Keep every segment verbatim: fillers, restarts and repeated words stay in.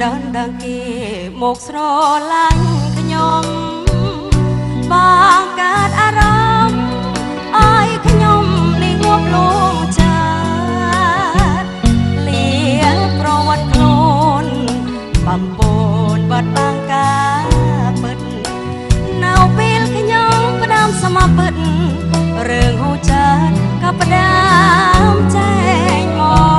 đơn đơn kia một số lạnh nhom bang cát aram ai nhom đi ngốc luôn chát liền pro vật khôn bầm bồn bật bang cá bật nào biết nhom có đam sama bật rừng hồ chát có đam chạy mò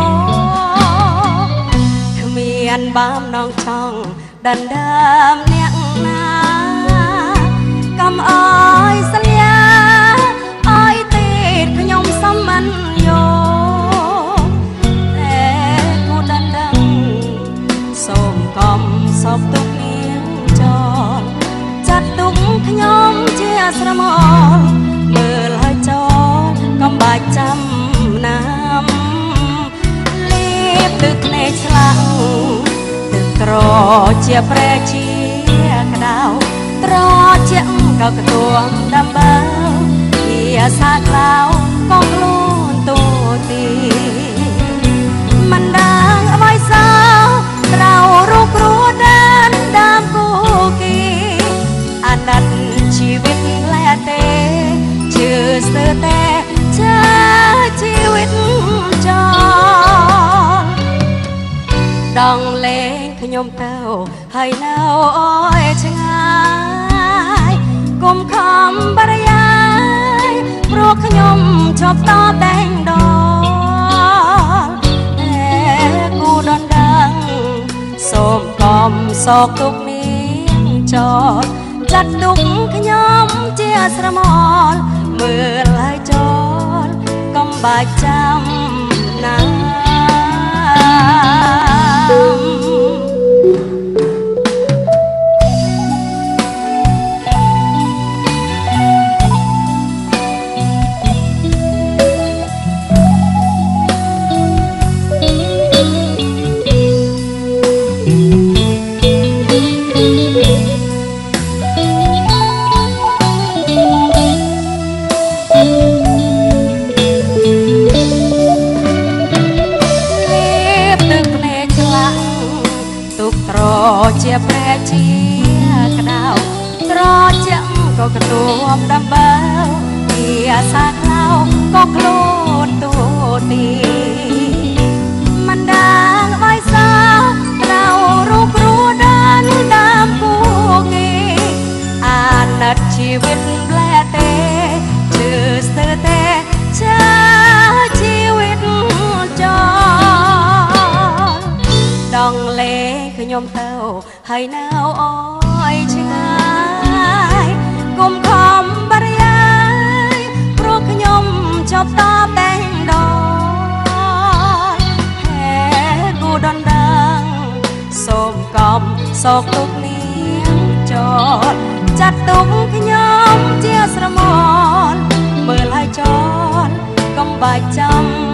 miền bám nong trong đàn đam nẹng na cầm ơi slia ơi tết khơi nhom xăm ăn yo để cô đàn đăng xôm cầm sọc tung miếng tròn chặt tung khơi nhom chia sâm mưa lại tròn cầm bài trăm năm liếp từ này lặng trò chia pre chia đào trò chia cao cái tuồng đam bao kia xa lao con luôn tu tì mình đang ở vai sao rau rú rú đến đam cô kỳ anh đặt chi vít lẻ tê chưa sơ tê cha chi vít cho đong lên nhom tàu hay nào ôi chẳng ai cùng không bắt ai ruột nhom chọc to bèn đỏ để cô đón đăng xôm com sọc tục miếng tròn chặt đục nhom chia sẻ mòn mưa lại tròn công bài trăm nắng chia pre chia cái đào trò chẳng có cái tuồng đam bao kia xa lao có lốt tu tì mình đang vai sao đào rú rú đan đam cô kỳ anh đặt chi vít lẻ tê trừ sơ tê cha chi vít cho đong lê khơi nhom tàu hay nào ôi chẳng ai cùng không bắt ai pro khơi nhom chọc ta bèn đỏ hè cô đón đăng xôm cầm sọc tục miếng tròn chặt tung khơi nhom chia sẻ mòn mưa lại tròn công bài trăm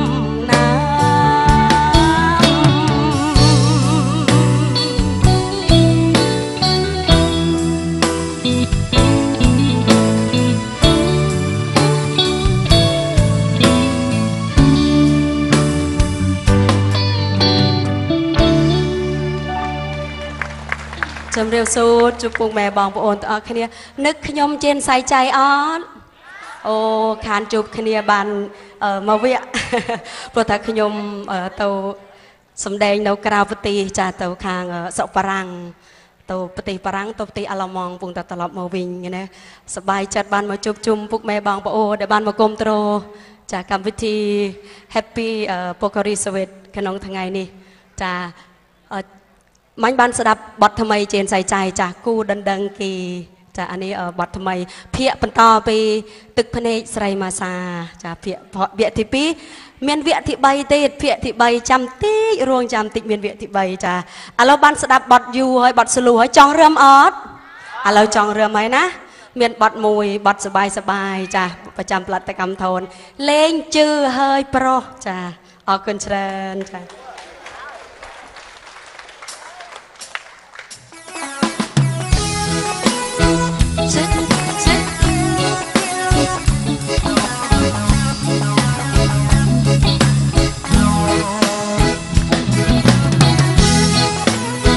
จำเรียวสูดจุปุกแม่บองปะโอนต่อคืนนี้นึกขยมเจนใส่ใจอ้อนโอ้ขานจุบคืนนี้บานเอ่อมาเวียโปรตักขยมเอ่อเตาสมเด็จนกกราวปฏิจ่าเตาคางเอ่อสปรังเตาปฏิปรังเตาปฏิอลามองปุงตตลอดมาวิ่งอย่างนี้สบายจัดบานมาจุบจุมปุกแม่บองปะโอเดบานมากลมโตรจากกรรมวิธีแฮปปี้เอ่อโปการีสวีทขนมทั้งไงนี่จะมันบันสดับบททำไมเจนใส่ใจจากกู้ดันดังกีจากอันนี้บททำไมเพียเป็นต่อไปตึกพเนสไรมาซาจากเพียเพราะเบียติปีเมียนเวียติใบเตดเพียติใบจำตีรวงจำติเมียนเวียติใบจ้าอ่ะเราบันสดับบทยูให้บทสลูให้จองเริ่มออดอ่ะเราจองเริ่มไหมนะเมียนบทมวยบทสบายสบายจ้าประจำปลัดกรรมโทนเล่งจื้อเฮยโปรจ้าออกกันเชิญจ้า เ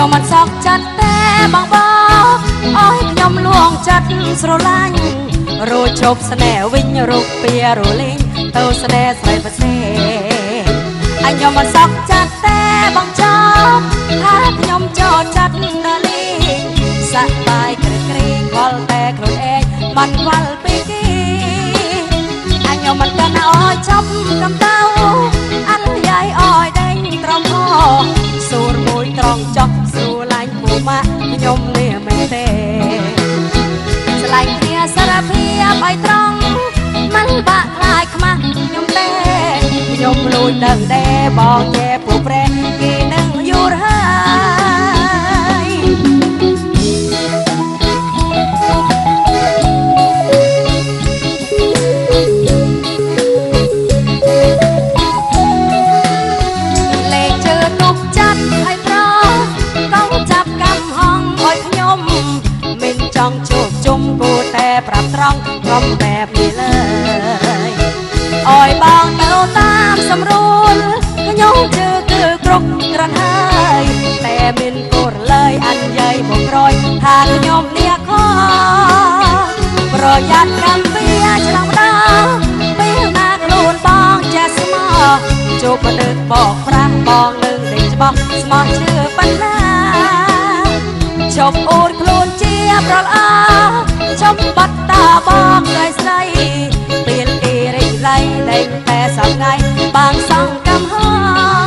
ខ្ញុំមិនសោកចិត្តទេបងបងអើយខ្ញុំលួងចិត្តស្រឡាញ់រួចជប់ស្នេហ៍វិញរូបពីរលេងទៅស្នេហ៍ស្រីប្រសេអញខ្ញុំមិនសោកចិត្តទេបងចោថាខ្ញុំចូលចិត្តដល់លេងសប្បាយក្រេក្រេខ្វល់តែខ្លួនឯងមិនខ្វល់ពីគេអញខ្ញុំមិនកាន់អើយចាប់កំដៅអត់យាយអើយដេញត្រង់ហោសួរមួយត្រង់ចប់សួរឡាញ់ពូម៉ាក់ខ្ញុំនេះមិនទេស្លាញ់គ្នាសារភាពឲ្យត្រង់មិនបាក់ខ្លាចខ្មាស់ខ្ញុំទេខ្ញុំលួចដឹងដែរបងញ៉ែពូប្រែគេនឹងយល់ហើយលេខជើទុកចាត់ឲ្យប្រកងចាប់កំហងឲ្យខ្ញុំមិនចង់ជួបជុំគូតែប្រាប់ត្រង់ក្រុមបែបនេះលើយអើយបងទៅតាមសម្រួលខ្ញុំជឿគឺគ្រប់គ្រាន់ហើយតែមានគោរលើយអញយាយមកក្រោយថាខ្ញុំនេះខកប្រយ័ត្នកម្មវាឆ្លងដើពេលណាខ្លួនបងចេះស្មោះជួបមនុស្សបកប្រាស់បងនឹងដេកច្បាស់ស្មោះជឿបណ្ណាជប់អួតខ្លួនជាប្រល្អជប់បាត់តាបងស្រីស្រីពេលអេរិចไรដេញតែសងថ្ងៃបងសងកំហង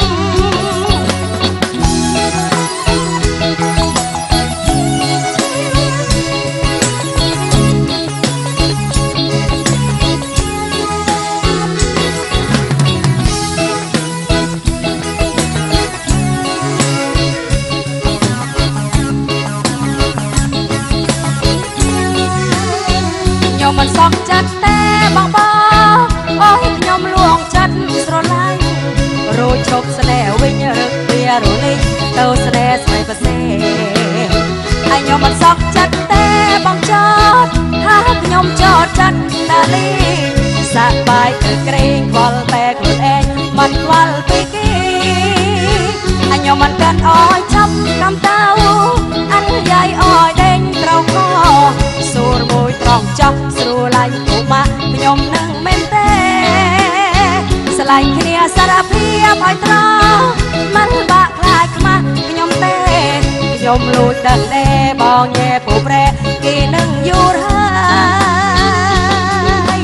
ខ្ញុំមិនសោកចិត្តទេបងបងអើយខ្ញុំលួងចិត្តស្រឡាញ់រួចជប់ស្នេហ៍វិញរឹកពីរលេងទៅស្នេហ៍ស្រីប្រសេហើយខ្ញុំមិនសោកចិត្តទេបងចោតថាខ្ញុំចោតចិត្តដល់លីសប្បាយគឺក្រែងខ្វល់តែខ្លួនឯងមិនខ្វល់ពីគេហើយខ្ញុំមិនកាន់អើយចាប់កំដៅអញយាយអើយដេញត្រូវខសួរមួយត្រង់ចប់ស្រួលឡាញ់ពូម៉ាក់ខ្ញុំនឹងមិនទេស្លាញ់គ្នាសារភាពឲ្យត្រង់មិនបាក់ខ្លាចខ្មាស់ខ្ញុំទេខ្ញុំលួចដឹងដែរបងញ៉ែពូប្រែគេនឹងយល់ហើយ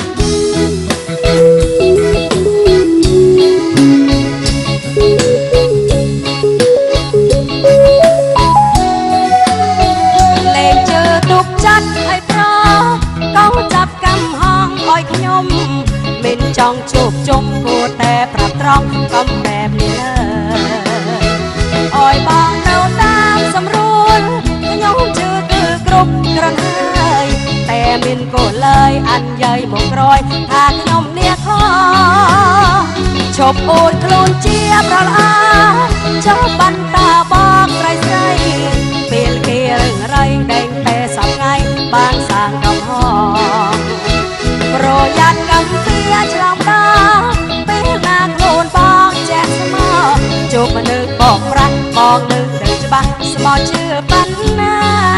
លេខជើទុកចាត់ឲ្យប្រកងចាប់កំហងឲ្យខ្ញុំមិនចង់ជួបជុំគួរតែប្រាប់ត្រង់កំបែបនេះលើអើយបងទៅតាមសម្រួលខ្ញុំជឿគឺគ្រប់គ្រាន់ហើយតែមានគោលលើយអញយាយមកក្រោយថាខ្ញុំនេះខជប់អូនខ្លួនជាប្រល្អចុះបាត់តាបងស្រីស្រីពេលគេរឿងរៃដេញតែសប្ថ្ងៃបានសាងកំហងប្រយ័ត្នកម្មវាឆ្លងដើពេលណាខ្លួនបងចេះស្មោះជួបមនុស្សបកប្រាស់បងនឹងដឹងច្បាស់ស្មោះជឿបណ្ណា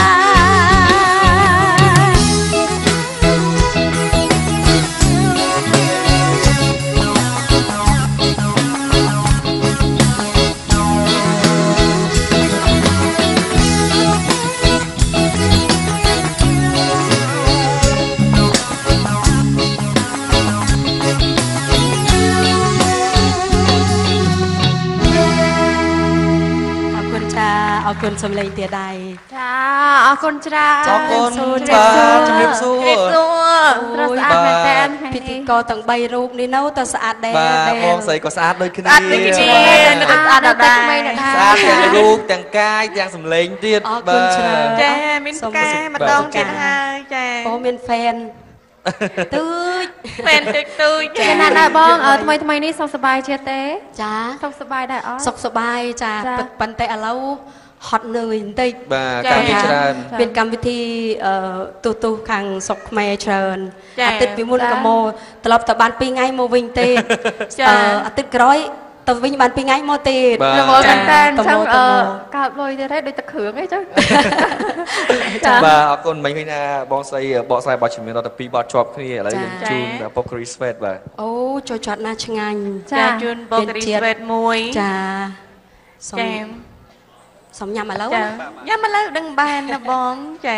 អរគុណសំឡេងទៀតដែរចាអរគុណច្រើនអរគុណបាទជំរាបសួរត្រូវស្អាតមែនតើពិធីករទាំងបីរូបនេះនៅទៅស្អាតដែរបាទបងស្រីក៏ស្អាតដូចគ្នាស្អាតដូចគ្នាស្អាតដល់ដែរស្អាតទាំងរូបទាំងកាយទាំងសំឡេងទៀតបាទចាមានផ្កាម្ដងទៀតហើយចាបងមានហ្វេនទូចហ្វេនទូចទូចចាណាស់ណាបងថ្មីថ្មីនេះសុខសប្បាយជាទេចាសុខសប្បាយដែរអត់សុខសប្បាយចាប៉ុន្តែឥឡូវហត់នឿយបន្តិចបាទកម្មវិធីច្រើនមានកម្មវិធីទូទូខាងសុកខ្មែរច្រើនអាទិត្យពីមុនក៏មកត្រឡប់ទៅបានពីរថ្ងៃមកវិញទេអាទិត្យក្រោយទៅវិញបានពីថ្ងៃមកទៀតល្មមមែនតើអញ្ចឹងអឺកើតលុយទៀតហើយដូចទឹកគ្រឿងអីចឹងចាបាទអរគុណមិញឃើញថាបងស្រីបកស្រាយបទចម្រៀងដល់ទៅពីរបទជាប់គ្នាឥឡូវយើងជូន Pocari Sweat បាទអូចូលចត់ណាឆ្ងាញ់ចាជូន Pocari Sweat មួយចាសុំសុំញ៉ាំឥឡូវញ៉ាំឥឡូវដឹងបានណាបងចា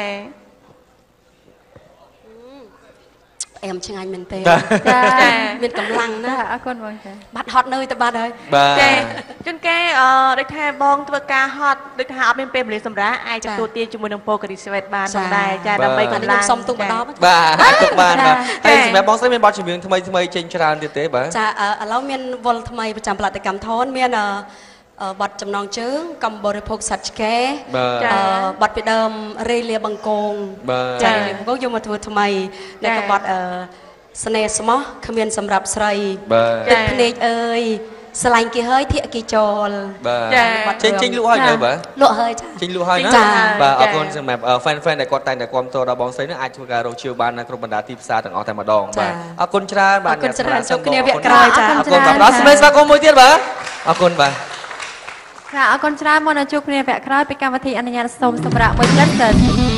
អែមឆ្ងាញ់មែនទេចាមានកម្លាំងណាអរគុណបងចាបាត់ហត់នៅទៅបាត់ហើយចាជួនកាលអឺដូចថាបងធ្វើការហត់ដូចថាអត់មានពេលវេលាសម្រាប់អាចទទួលទានជាមួយនឹង Pocari Sweat បានផងដែរចាដើម្បីកម្លាំងសុំទុកម្ដងបាទអាចទុកបានបាទហើយសម្រាប់បងស្រីមានបទចម្រៀងថ្មីថ្មីចេញច្រើនទៀតទេបាទចាឥឡូវមានវល់ថ្មីប្រចាំផលិតកម្មថនមានបទចំណងជើងកំបរិភោគសត្វឆ្កែបទពីដើមរេលាបង្គងចារេលាបង្គងយកមកធ្វើថ្មីនៅក៏បទស្នេហ៍ស្មោះគ្មានសម្រាប់ស្រីទឹកភ្នែកអើយស្រឡាញ់គេហើយធាក់គេចោលបាទចេញចេញលក់ហើយនៅបាទលក់ហើយចាចេញលក់ហើយណាបាទអរគុណសម្រាប់ fan fan ដែលគាត់តែងតែគាំទ្រដល់បងស្រីនឹងអាចធ្វើការរកជាវបាននៅគ្រប់បណ្ដាទីផ្សារទាំងអស់តែម្ដងបាទអរគុណច្រើនបាទអរគុណច្រើនជួបគ្នាវគ្គក្រោយចាអរគុណបាទដល់ស្មេស្វាគមន៍មួយទៀតបាទអរគុណបាទចាអរគុណច្រើនមកនៅជួបគ្នាវគ្គក្រោយពីកម្មវិធីអនុញ្ញាតសូមសម្រាប់មួយផ្លែសិន